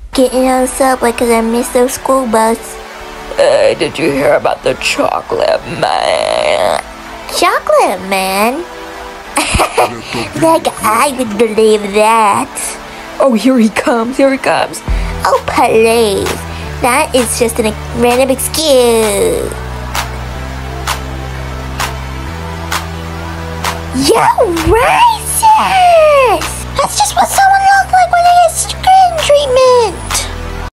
Getting on the subway because I missed the school bus. Hey, did you hear about the chocolate man? Chocolate man? Like I would believe that. Oh, here he comes, here he comes. Oh, please. That is just a random excuse. Yo, racist! That's just what someone looks like when they get skin treatment.